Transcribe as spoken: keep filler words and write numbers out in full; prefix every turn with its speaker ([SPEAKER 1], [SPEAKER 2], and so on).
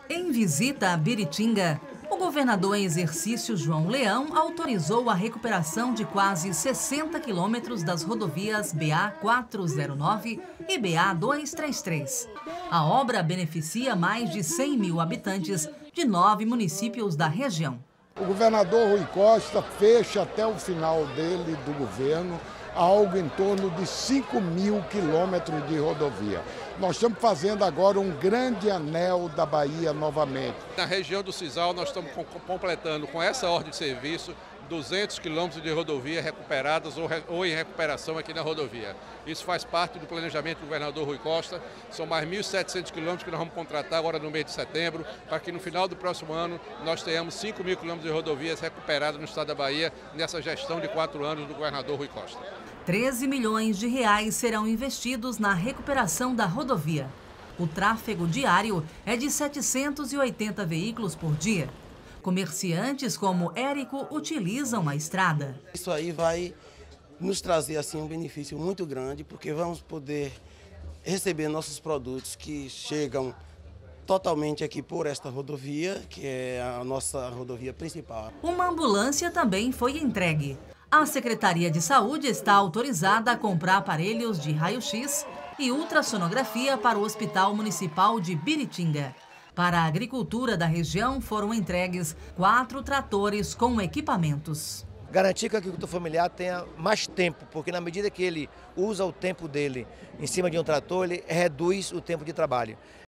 [SPEAKER 1] Em visita a Biritinga, o governador em exercício João Leão autorizou a recuperação de quase sessenta quilômetros das rodovias B A quatrocentos e nove e B A duzentos e trinta e três. A obra beneficia mais de cem mil habitantes de nove municípios da região.
[SPEAKER 2] O governador Rui Costa fecha até o final dele, do governo, algo em torno de cinco mil quilômetros de rodovia. Nós estamos fazendo agora um grande anel da Bahia novamente.
[SPEAKER 3] Na região do Cisal, nós estamos completando com essa ordem de serviço duzentos quilômetros de rodovia recuperadas ou em recuperação aqui na rodovia. Isso faz parte do planejamento do governador Rui Costa. São mais mil e setecentos quilômetros que nós vamos contratar agora no mês de setembro, para que no final do próximo ano nós tenhamos cinco mil quilômetros de rodovias recuperadas no estado da Bahia, nessa gestão de quatro anos do governador Rui Costa.
[SPEAKER 1] treze milhões de reais serão investidos na recuperação da rodovia. O tráfego diário é de setecentos e oitenta veículos por dia. Comerciantes como Érico utilizam a estrada.
[SPEAKER 4] Isso aí vai nos trazer assim um benefício muito grande, porque vamos poder receber nossos produtos que chegam totalmente aqui por esta rodovia, que é a nossa rodovia principal.
[SPEAKER 1] Uma ambulância também foi entregue. A Secretaria de Saúde está autorizada a comprar aparelhos de raio-x e ultrassonografia para o Hospital Municipal de Biritinga. Para a agricultura da região foram entregues quatro tratores com equipamentos.
[SPEAKER 5] Garantir que o agricultor familiar tenha mais tempo, porque na medida que ele usa o tempo dele em cima de um trator, ele reduz o tempo de trabalho.